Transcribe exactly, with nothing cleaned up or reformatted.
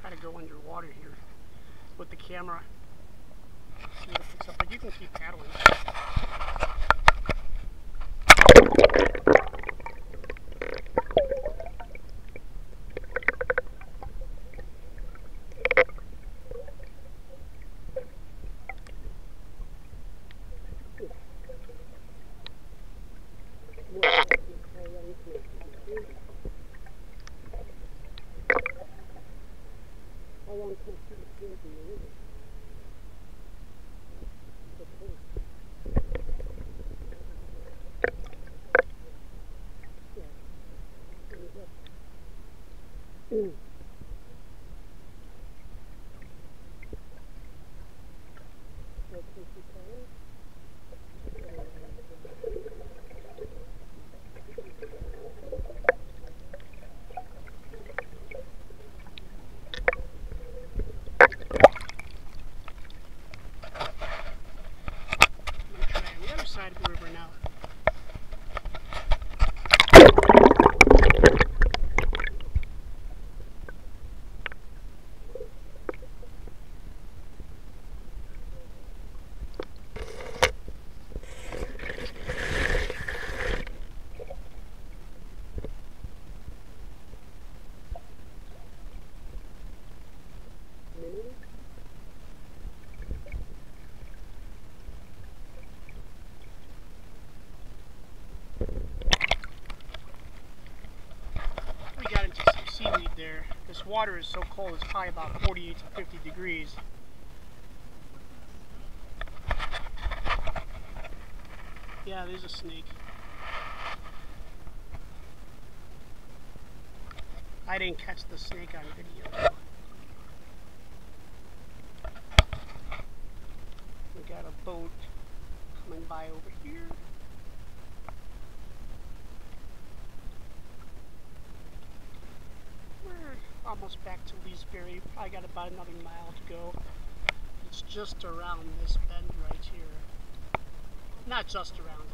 try to go underwater here with the camera. See what it picks up, but you can keep paddling. How long can I keep it in the river? Mm. Side of the river now. We got into some seaweed there. This water is so cold, it's probably about forty-eight to fifty degrees. Yeah, there's a snake. I didn't catch the snake on video though. We got a boat coming by over here. We're almost back to Ferry. Probably got about another mile to go. It's just around this bend right here. Not just around.